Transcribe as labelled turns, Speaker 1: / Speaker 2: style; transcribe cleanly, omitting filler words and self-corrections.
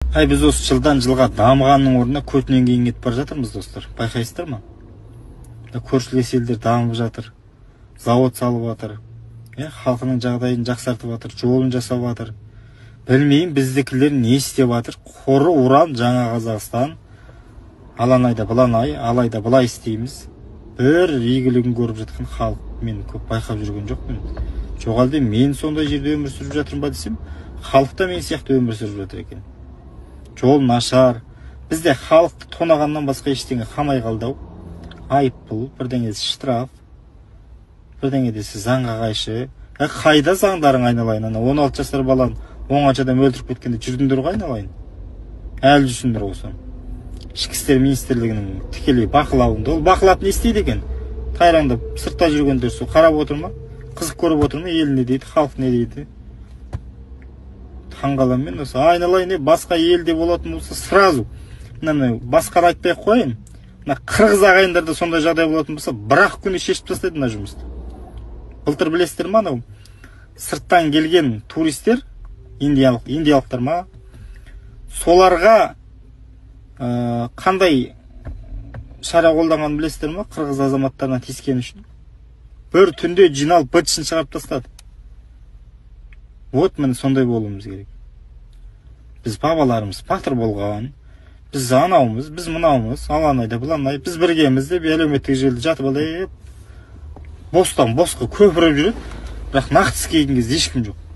Speaker 1: Біз осы жылдан жылға дамығанның орнына көтінен кейін кетіп бара жатырмыз, достар. Байқайсыздар ма? Көршілес елдер дамып жатыр, завод салып жатыр, халқының жағдайын жақсартып жатыр, жолын жасап жатыр. Білмеймін, біздікілер не істеп жатыр? Қоры уран жаңа Қазақстан, аланайда быланай, алайда былай істейміз. Бір игілігін көріп жатқан халық мен көп байқап жүрген жоқпын. Жоқ әлде мен сондай жерде өмір сүріп жатырмын ба десем, халық та мен сияқты өмір сүріп жатыр екен. Жол нашар. Бізде халықты тонағаннан басқа ештеңе қалмай қалды. Айыппұл, бірдеңесі штраф, бірдеңедесі заңға қайшы. Қайда заңдарың айналайын? 16 жасар баланы 10 адам өлтіріп кеткенде жүрдіңдер ғой айналайын. Әлі жүрсіңдер осы. Ішкі істер министрлігінің тікелей бақылауында. Ол бақылап не істейді екен? Тайраңдап сыртта жүргендер сол қарап отыр ма? Қызық көріп отыр ма? Ел не дейді, халық не дейді? Таңғаламын осы. Айналайын, басқа елде болатын болса сразу. Басқа айтпай қойын. Қырғыз ағайындарда сондай жағдай болатын болса, бір-ақ күні шешіп тастайды мына жұмысты. Былтыр білесіздер ма, сырттан келген туристер, индиялықтар ма, соларға қандай шара қолданған білесіздер ма, қырғыз азаматтарына тиіскен үшін? Бір түнде жиналып бытшын шығарып тастады. Вот міне сондай болуымыз керек. Біз бабаларымыз батыр болған, біз анаумыз, біз мынаумыз, аланайда бұланай, біз біргеміз деп әлеуметтік желіде жатып алып, бостан босқа көпіріп жүреді, бірақ нақты істейтін кезде ешкім жоқ.